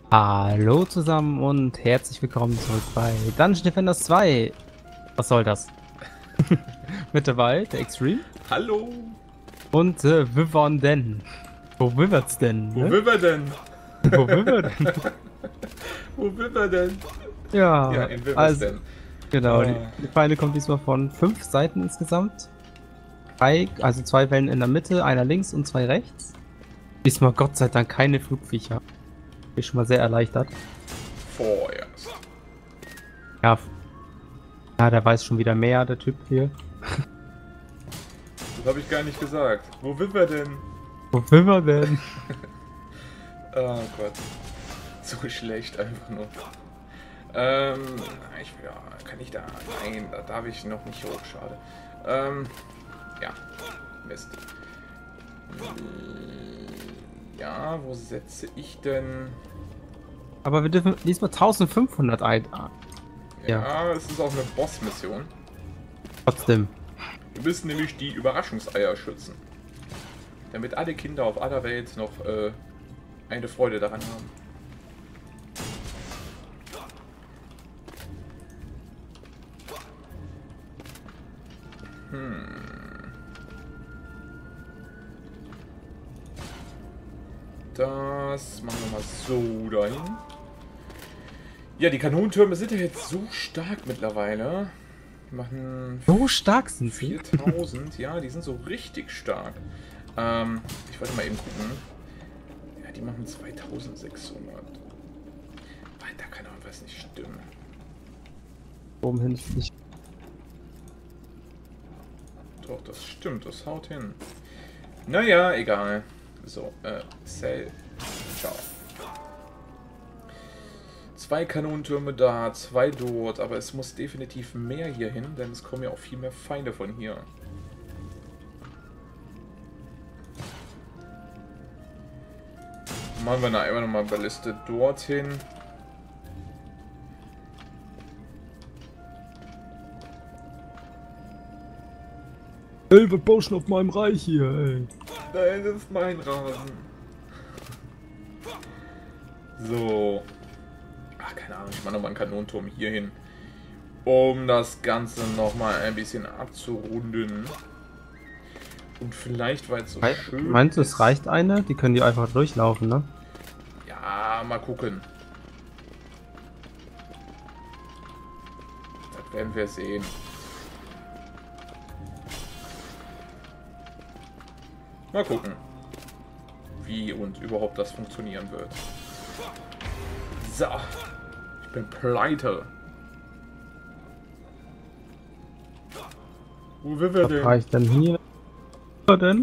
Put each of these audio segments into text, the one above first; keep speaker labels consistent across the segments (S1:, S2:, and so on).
S1: Hallo zusammen und herzlich willkommen zurück bei Dungeon Defenders 2. Was soll das? Mit dabei der Extreme
S2: Hallo!
S1: und Vivanden. Wo wivert's denn?
S2: Wo
S1: Ne?
S2: will wir denn?
S1: Wo will denn?
S2: Wo will wir denn? Ja,
S1: Ja,
S2: in
S1: also
S2: Wilmersden.
S1: genau, die Pfeile kommen diesmal von 5 Seiten insgesamt. Also 2 Wellen in der Mitte, einer links und 2 rechts. Diesmal Gott sei Dank keine Flugviecher. Bin schon mal sehr erleichtert.
S2: Vorerst.
S1: Ja, der weiß schon wieder mehr, der Typ hier.
S2: Das habe ich gar nicht gesagt. Wo will wir denn?
S1: Wo will man denn?
S2: Oh Gott. So schlecht einfach nur. Kann ich da? Nein, da darf ich noch nicht hoch, schade. Ja. Mist. Ja, wo setze ich denn?
S1: Aber wir dürfen diesmal 1500 ein.
S2: Ja, es ist auch eine Boss-Mission.
S1: Trotzdem.
S2: Wir müssen nämlich die Überraschungseier schützen. Damit alle Kinder auf aller Welt noch eine Freude daran haben. Das machen wir mal so dahin. Ja, die Kanonentürme sind ja jetzt so stark mittlerweile. Die machen
S1: So stark sind sie.
S2: 4000, ja, die sind so richtig stark. Ich wollte mal eben gucken. Ja, die machen 2600. Da kann doch was nicht stimmen.
S1: Oben hin ist nicht.
S2: Doch, das stimmt, das haut hin. Naja, egal. So, Cell. Ciao. 2 Kanonentürme da, 2 dort, aber es muss definitiv mehr hier hin, denn es kommen ja auch viel mehr Feinde von hier. Machen wir da einfach nochmal Balliste dorthin.
S1: Ey, was baust du auf meinem Reich hier, ey?
S2: Nein, das ist mein Rasen. So. Ach, keine Ahnung, ich mache nochmal einen Kanonenturm hier hin. Um das Ganze nochmal ein bisschen abzurunden. Und vielleicht, weil es so schön
S1: Meinst du,
S2: ist.
S1: es reicht eine? Die können die einfach durchlaufen, ne?
S2: Ja, mal gucken. Das werden wir sehen. Mal gucken, wie und überhaupt das funktionieren wird. So, ich bin pleite. Wo will wir
S1: Was
S2: denn?
S1: reicht denn hier? Wo denn?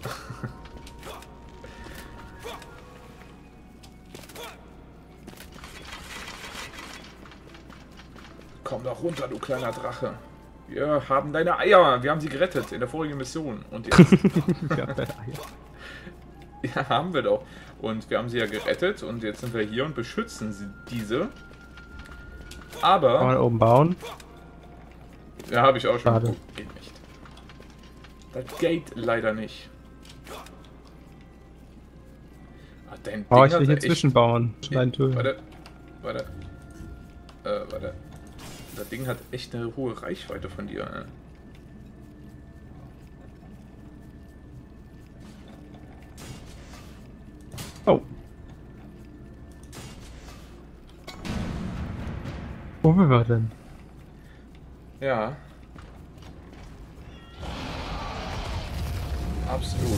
S2: Komm doch runter, du kleiner Drache. Wir haben deine Eier. Wir haben sie gerettet in der vorigen Mission. Und jetzt... Ja, haben wir doch. Und wir haben sie ja gerettet und jetzt sind wir hier und beschützen diese. Aber...
S1: Kann man oben bauen?
S2: Ja, habe ich auch schon.
S1: Schade.
S2: Oh, geht nicht. Das geht leider nicht. Ah, dein
S1: Oh,
S2: Ding
S1: ich will
S2: hat
S1: hier
S2: echt...
S1: zwischenbauen. Schneiden Türen.
S2: Warte. Das Ding hat echt eine hohe Reichweite von dir. Ne?
S1: Oh. Wo will wir denn?
S2: Ja. Absolut.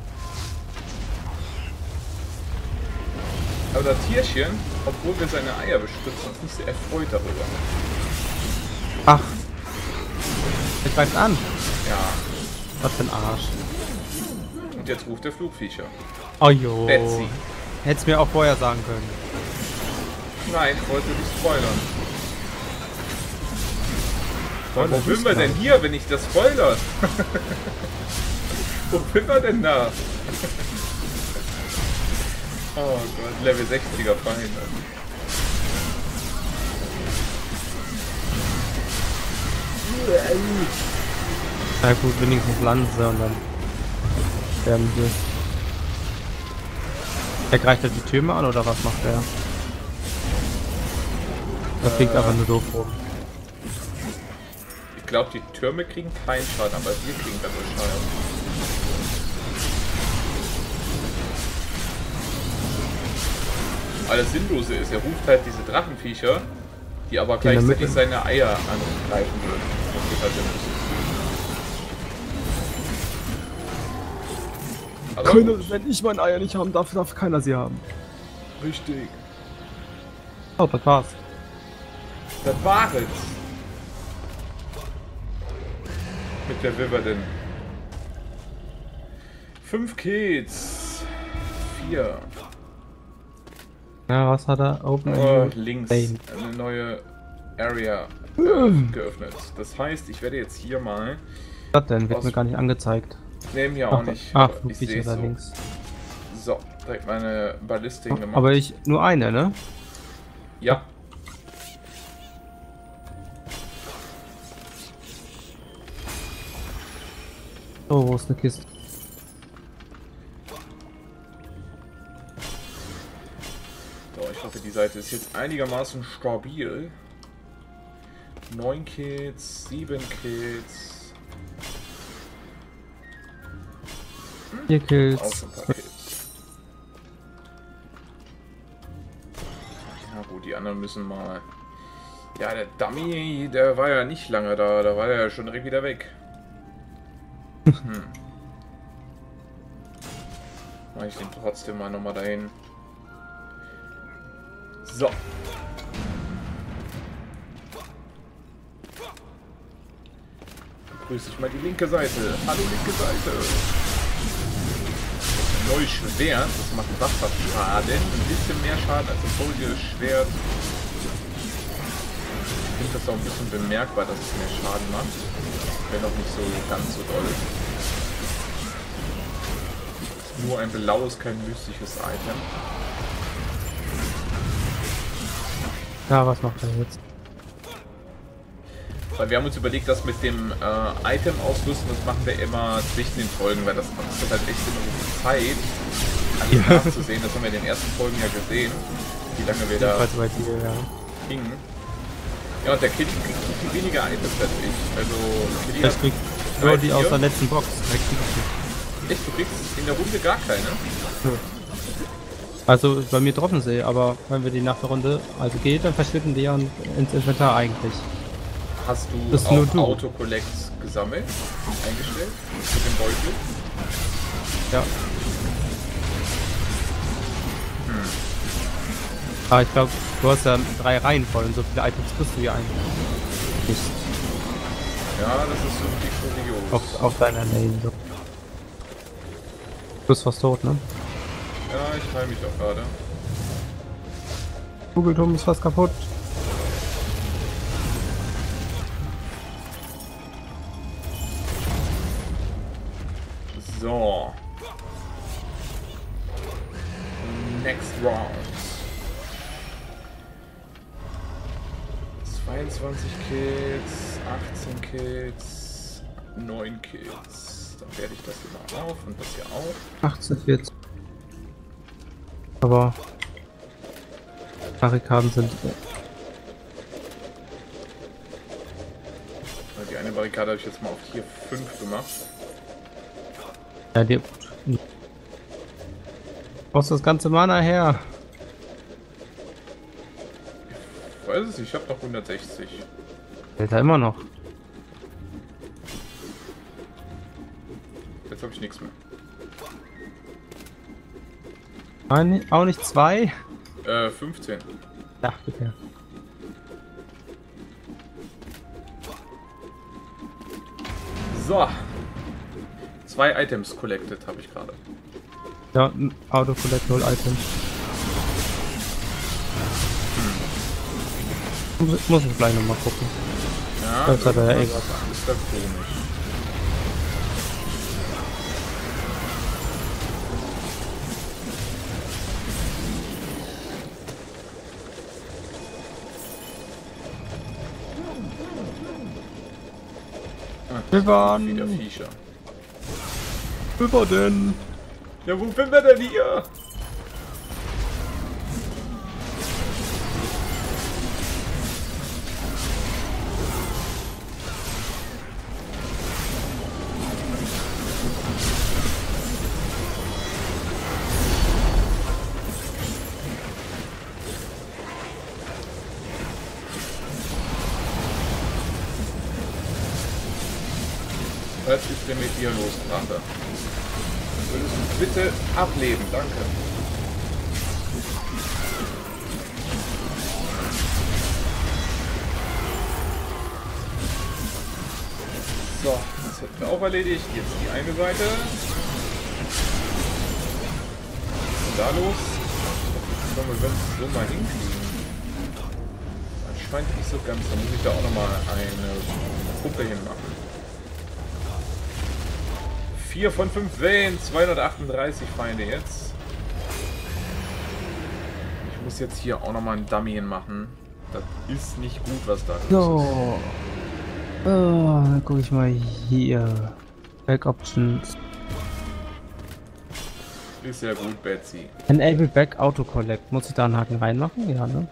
S2: Aber das Tierchen, obwohl wir seine Eier beschützen, ist nicht sehr erfreut darüber.
S1: Ach. Er greift an.
S2: Ja.
S1: Was für ein Arsch.
S2: Und jetzt ruft der Flugviecher.
S1: Oh jo.
S2: Betsy.
S1: Hättest mir auch vorher sagen können.
S2: Nein, ich wollte nicht spoilern.
S1: Spoiler
S2: Wo sind wir
S1: nicht,
S2: denn
S1: nein.
S2: hier, wenn ich das spoilere? Wo sind wir denn da? Oh Gott, Level 60er Feind.
S1: Na gut, wenigstens Lanze und dann sterben sie. Er greift halt die Türme an oder was macht er? Das fliegt aber nur doof rum.
S2: Ich glaube, die Türme kriegen keinen Schaden, aber wir kriegen dadurch Schaden. Aber das Sinnlose ist, er ruft halt diese Drachenviecher, die aber gleichzeitig seine Eier angreifen würden. Das geht halt nicht.
S1: Wenn ich meine Eier nicht haben darf, darf keiner sie haben.
S2: Richtig.
S1: Oh, das war's.
S2: Das war es. Mit der Wyvern. 5 Kills. 4.
S1: Ja, was hat er? Open
S2: links.
S1: Lane.
S2: Eine neue Area geöffnet. Das heißt, ich werde jetzt hier mal...
S1: Was denn? Wird mir gar nicht angezeigt.
S2: Nee, mir auch nicht.
S1: Ach,
S2: ich sehe
S1: da
S2: so.
S1: links.
S2: So, direkt meine Ballistik gemacht.
S1: Aber ich, nur eine, ne?
S2: Ja.
S1: Oh, wo ist eine Kiste?
S2: So, ich hoffe, die Seite ist jetzt einigermaßen stabil. 9 Kills, 7 Kills.
S1: 4 Kills.
S2: Auch ein paar Kills. Ja gut, die anderen müssen mal... Ja, der Dummy, der war ja nicht lange da. Da war er ja schon direkt wieder weg. Mach ich den trotzdem mal nochmal dahin. So. Grüße ich mal die linke Seite. Hallo linke Seite. Neues Schwert, das macht Wasserschaden. Ein bisschen mehr Schaden als das vorige Schwert. Ich finde das auch ein bisschen bemerkbar, dass es mehr Schaden macht. Wenn auch nicht so ganz so doll. Ist nur ein blaues, kein mystisches Item.
S1: Ja, was macht er jetzt?
S2: Weil wir haben uns überlegt, dass mit dem Item ausrüsten, das machen wir immer zwischen den Folgen, weil das kostet halt echt immer so viel Zeit, alles nachzusehen. Das haben wir in den ersten Folgen ja gesehen, wie lange wir da hingen. Ja, und der Kid kriegt viel weniger Items als ich. Also,
S1: ich krieg nur die aus der letzten Box.
S2: Echt? Du kriegst in der Runde gar keine?
S1: Also bei mir droppen sie, aber wenn wir die nach der Runde geht, dann verschwinden die ja ins Inventar eigentlich.
S2: Hast du auch Autocollect gesammelt? Eingestellt? Mit dem Beutel?
S1: Ja. Aber ich glaube, du hast ja 3 Reihen voll und so viele Items kriegst du ja eigentlich nicht.
S2: Ja, das ist so kurios.
S1: Auf deiner Lane. So. Du bist fast tot, ne?
S2: Ja, ich heile mich doch gerade.
S1: Kugelturm ist fast kaputt.
S2: So. Next round. 22 Kills, 18 Kills, 9 Kills. Dann werde ich das hier mal auf und das hier auch.
S1: 18, 14. Aber Barrikaden sind...
S2: Die eine Barrikade habe ich jetzt mal auf Tier 5 gemacht.
S1: Ja, dir... Brauchst das ganze Mana her?
S2: Ich weiß es nicht, ich habe noch 160.
S1: Hält er immer noch.
S2: Jetzt habe ich nichts mehr.
S1: Nein, auch nicht 2?
S2: 15.
S1: Ja, bitte.
S2: So. 2 Items collected habe ich gerade.
S1: Ja, Auto-Collect 0 Items. Muss ich gleich nochmal gucken.
S2: Ja,
S1: das hat er ja
S2: ist da komisch.
S1: Wir waren
S2: wieder Viecher.
S1: Wo war denn?
S2: Ja, wo sind wir denn hier? Was ist denn mit dir los, Drache? Würdest du bitte ableben? Danke. So, das hätten wir auch erledigt. Jetzt die eine Seite. Und da los. Sollen wir so mal hinkriegen? Das scheint nicht so ganz. Dann muss ich da auch nochmal eine Puppe hinmachen. 4 von 5 Wellen, 238 Feinde jetzt. Ich muss jetzt hier auch nochmal einen Dummy hinmachen. Das ist nicht gut, was da ist.
S1: So. Oh, dann gucke ich mal hier. Back Options.
S2: Ist ja gut, Betsy.
S1: Enable Back Auto Collect. Muss ich da einen Haken reinmachen? Ja, ne?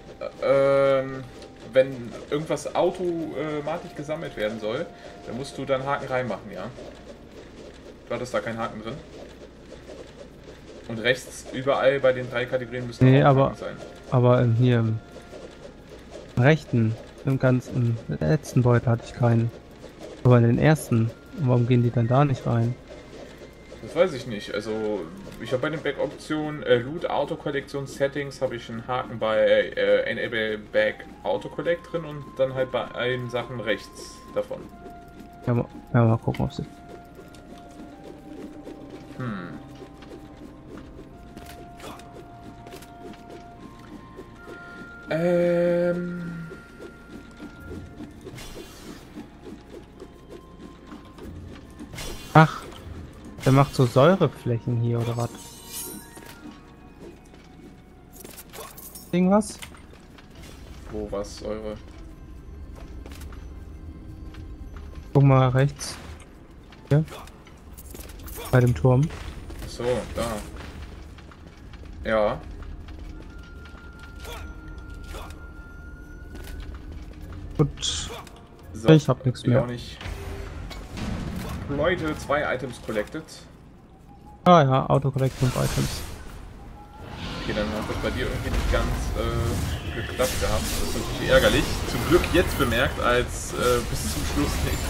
S2: Wenn irgendwas automatisch gesammelt werden soll, dann musst du dann Haken reinmachen, ja? Du hattest da keinen Haken drin. Und rechts überall bei den 3 Kategorien müssen auch Haken sein.
S1: Aber hier im rechten, im letzten Beutel hatte ich keinen. Aber in den ersten. Warum gehen die dann da nicht rein?
S2: Das weiß ich nicht. Also ich habe bei den Back-Optionen Loot Auto Kollektion Settings habe ich einen Haken bei Enable Back Auto Collect drin und dann halt bei allen Sachen rechts davon.
S1: Ja, mal gucken, ob sie. Ach, der macht so Säureflächen hier oder was? Irgendwas?
S2: Wo was eure?
S1: Guck mal rechts. Hier. Bei dem Turm.
S2: So, da. Ja.
S1: Gut.
S2: So,
S1: ich hab nichts mehr.
S2: Auch nicht. Leute, 2 Items collected.
S1: Ah ja, Autocorrect 5 Items.
S2: Okay, dann hat das bei dir irgendwie nicht ganz geklappt gehabt. Das ist natürlich ärgerlich. Zum Glück jetzt bemerkt, als bis zum Schluss nicht.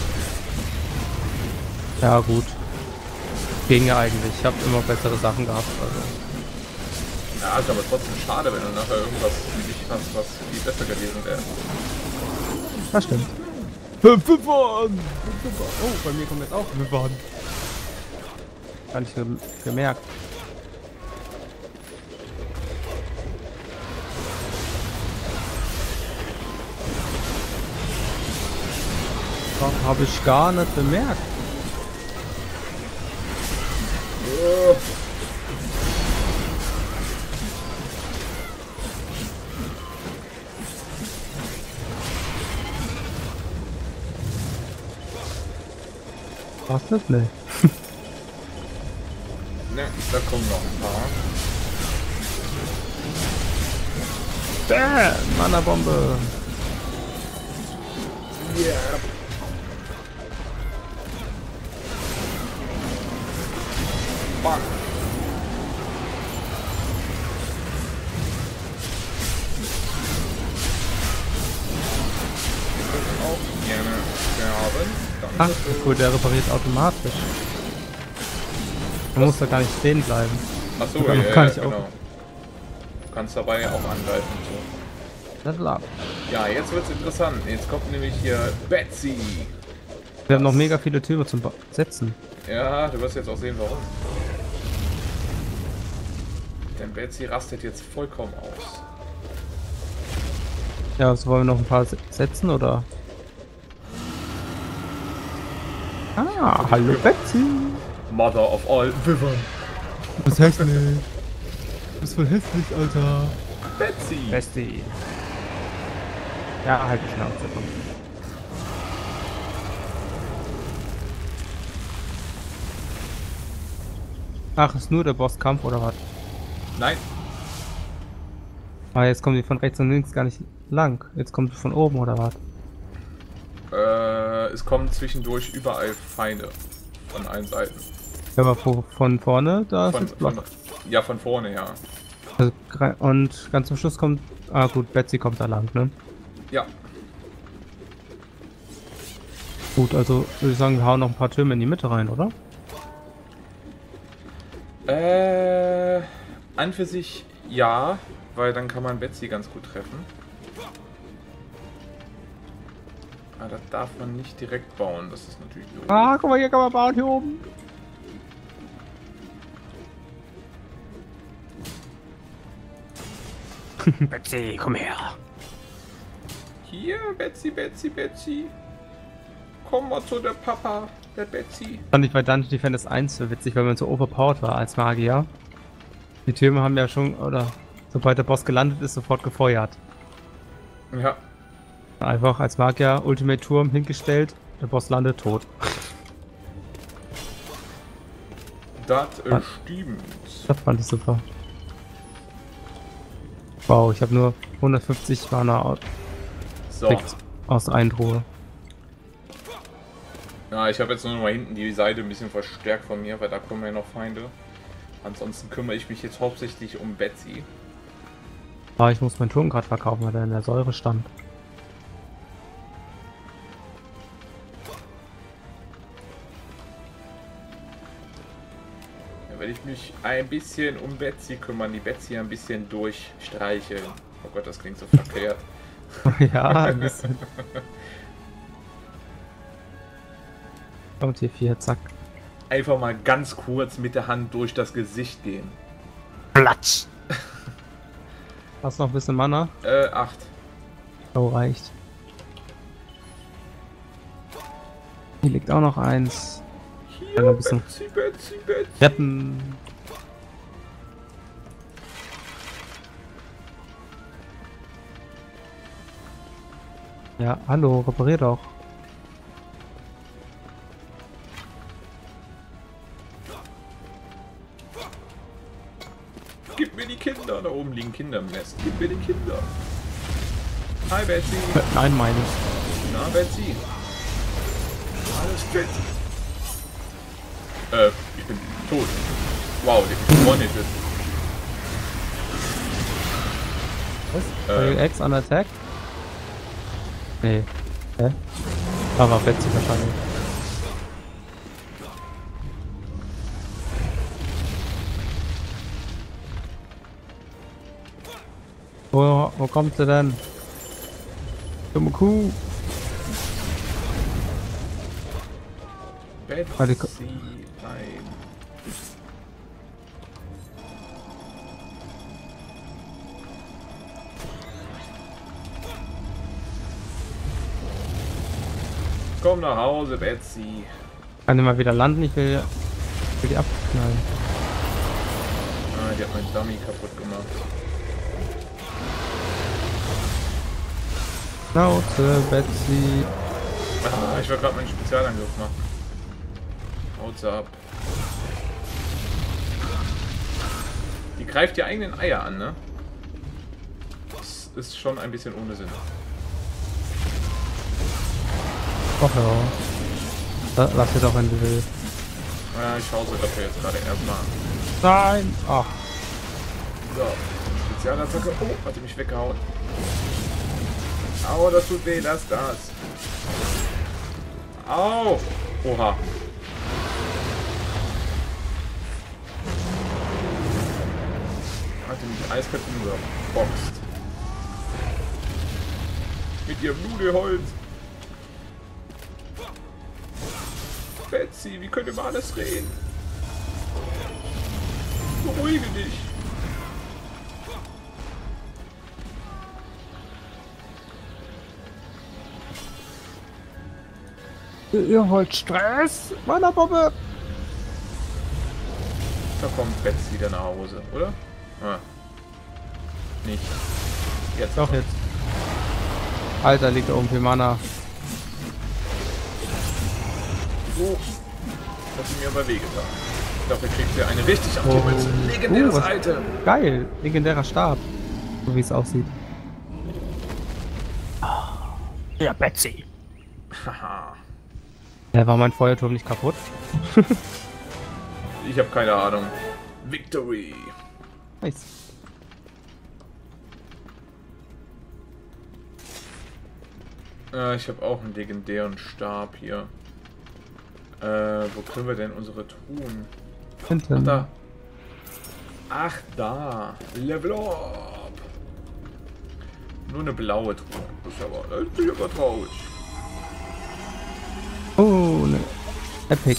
S1: Ja gut. Ging ja eigentlich. Ich habe immer bessere Sachen gehabt. Also.
S2: Ja, ist aber trotzdem schade, wenn du nachher irgendwas wie dich hast, was viel besser gewesen wäre.
S1: Das stimmt. 5 Wiffern! Oh, bei mir kommt jetzt auch Wiffern. Gar nicht gemerkt. Habe ich gar nicht bemerkt. Was nicht? Ne.
S2: Ne, da kommen noch ein paar.
S1: Bam! Mana-Bombe!
S2: Yeah. Fuck. Wir können auch gerne sterben.
S1: Ach, gut, der repariert automatisch. Man muss da gar nicht stehen bleiben.
S2: Achso,
S1: ja,
S2: genau. Du kannst dabei auch angreifen. So.
S1: Level up.
S2: Ja, jetzt wird's interessant. Jetzt kommt nämlich hier Betsy.
S1: Wir haben noch mega viele Türme zum Setzen.
S2: Ja, du wirst jetzt auch sehen, warum. Denn Betsy rastet jetzt vollkommen aus.
S1: Ja, also wollen wir noch ein paar setzen, oder? Ah, hallo Betsy!
S2: Mother of all Wyvern.
S1: Du bist hässlich. Du bist voll hässlich, Alter.
S2: Betsy!
S1: Betsy. Ja, halt die Schnauze. Komm. Ach, ist nur der Bosskampf oder was?
S2: Nein.
S1: Ah, jetzt kommen die von rechts und links gar nicht lang. Jetzt kommt die von oben oder was?
S2: Es kommen zwischendurch überall Feinde. Von allen Seiten.
S1: Ja, aber von vorne, da ist jetzt Block.
S2: Ja, von vorne, ja.
S1: Also, und ganz zum Schluss kommt... Ah gut, Betsy kommt da lang, ne?
S2: Ja.
S1: Gut, also würde ich sagen, wir hauen noch ein paar Türme in die Mitte rein, oder?
S2: An für sich ja, weil dann kann man Betsy ganz gut treffen. Aber das darf man nicht direkt bauen, das ist natürlich doof.
S1: Ah, guck mal, hier kann man bauen, hier oben. Betsy, komm her.
S2: Hier, Betsy, Betsy, Betsy. Komm mal zu der Papa, der Betsy.
S1: Fand ich bei Dungeon Defenders 1 so witzig, weil man so overpowered war als Magier. Die Türme haben ja schon, oder sobald der Boss gelandet ist, sofort gefeuert.
S2: Ja.
S1: Einfach als Magier Ultimate Turm hingestellt, der Boss landet tot.
S2: Das stimmt.
S1: Das fand ich super. Wow, ich habe nur 150 Mana
S2: So.
S1: aus der einen Truhe.
S2: Ja, ich habe jetzt nur noch mal hinten die Seite ein bisschen verstärkt von mir, weil da kommen ja noch Feinde. Ansonsten kümmere ich mich jetzt hauptsächlich um Betsy.
S1: Ah, ich muss meinen Turm gerade verkaufen, weil der in der Säure stand.
S2: Da werde ich mich ein bisschen um Betsy kümmern, die Betsy ein bisschen durchstreicheln. Oh Gott, das klingt so verkehrt.
S1: Ja, ein bisschen. Kommt hier 4, zack.
S2: Einfach mal ganz kurz mit der Hand durch das Gesicht gehen.
S1: Platsch! Hast noch ein bisschen Mana?
S2: 8.
S1: Oh, reicht. Hier liegt auch noch eins.
S2: Hier,
S1: Ein bisschen
S2: Betsy, Betsy, Betsy.
S1: retten. Ja, hallo, reparier doch.
S2: Gib mir die Kinder. Da oben liegen Kinder im Nest. Gib mir die Kinder. Hi, Betsy.
S1: Nein, meine ich.
S2: Na, Betsy. Alles fit. Ich bin tot. Wow, der ist one-hitted.
S1: Was? Royal X on Attack? Nee. Hä? Aber Betsy wahrscheinlich. Wo kommt sie denn? Dumme Kuh.
S2: Betsy rein. Komm nach Hause, Betsy.
S1: Kann ich mal wieder landen? Ich will die abknallen.
S2: Ah, die hat mein Dummy kaputt gemacht.
S1: Schnauze, Betsy.
S2: Ah, ich wollte gerade meinen Spezialangriff machen. Haut's ab. Die greift die eigenen Eier an, ne? Das ist schon ein bisschen ohne Sinn.
S1: Ach ja. Lass sie doch, wenn du willst.
S2: Ja, ich schaue sie dafür jetzt gerade erstmal an.
S1: Nein! Ach.
S2: So, Spezialattacke. Oh, hat die mich weggehauen. Au, das tut weh, das. Au! Oha. Hat die mich eiskalt umgeboxt. Mit ihrem Nudelholz. Betsy, wie könnt ihr über alles reden? Beruhige dich.
S1: Ihr wollt Stress? Meiner Bombe!
S2: Da kommt Betsy wieder nach Hause, oder? Ah. Nicht. Jetzt.
S1: Doch jetzt. Alter, liegt da oben viel Mana.
S2: Oh. Das hat mir aber wehgetan. Dafür kriegt ihr eine richtig aktive legendäres
S1: was
S2: Item.
S1: Geil! Legendärer Stab. So wie es aussieht. Ja, Betsy.
S2: Haha.
S1: Ja, war mein Feuerturm nicht kaputt?
S2: Ich habe keine Ahnung. Victory.
S1: Nice.
S2: Ich habe auch einen legendären Stab hier. Wo können wir denn unsere Truhen?
S1: Hinten.
S2: Ach, da. Ach, da. Level up. Nur eine blaue Truhe. Das bin ich aber traurig.
S1: Oh, ne. Epic.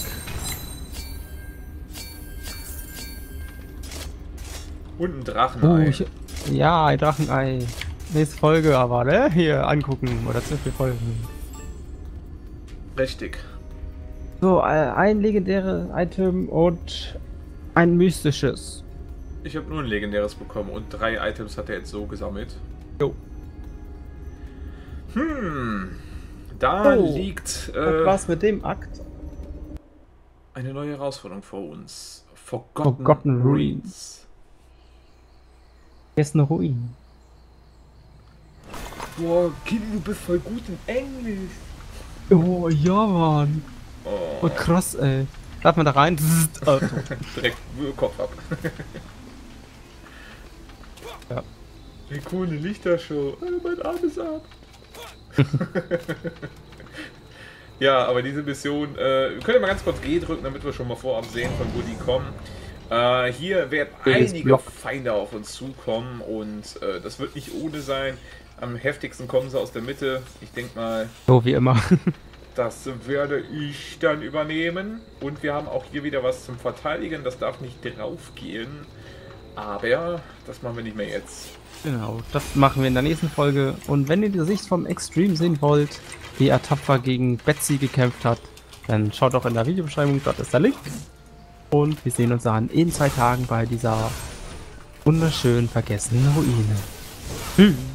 S2: Und ein Drachenei.
S1: Ja, ein Drachenei. Nächste Folge aber, ne? Hier angucken. Oder 12 Folgen.
S2: Richtig.
S1: So, ein legendäres Item und ein mystisches.
S2: Ich habe nur ein legendäres bekommen und 3 Items hat er jetzt so gesammelt.
S1: Jo.
S2: Da liegt
S1: was mit dem Akt?
S2: eine neue Herausforderung vor uns.
S1: Forgotten Ruins. Hier ist eine Ruine.
S2: Boah, Kili, du bist voll gut in Englisch.
S1: Oh, ja, Mann. Oh, krass, ey. Darf man da rein?
S2: Direkt Kopf ab.
S1: Ja.
S2: Eine coole Lichtershow. Mein Arm ist ab. Ja, aber diese Mission, wir können ja mal ganz kurz G drücken, damit wir schon mal vorab sehen, von wo die kommen. Hier werden einige Feinde auf uns zukommen und das wird nicht ohne sein. Am heftigsten kommen sie aus der Mitte. Ich denke mal...
S1: So wie immer.
S2: Das werde ich dann übernehmen. Und wir haben auch hier wieder was zum Verteidigen. Das darf nicht drauf gehen. Aber das machen wir nicht mehr jetzt.
S1: Genau, das machen wir in der nächsten Folge. Und wenn ihr die Sicht vom Extreme sehen wollt, wie er tapfer gegen Betsy gekämpft hat, dann schaut auch in der Videobeschreibung, dort ist der Link. Und wir sehen uns dann in 2 Tagen bei dieser wunderschönen vergessenen Ruine. Tschüss.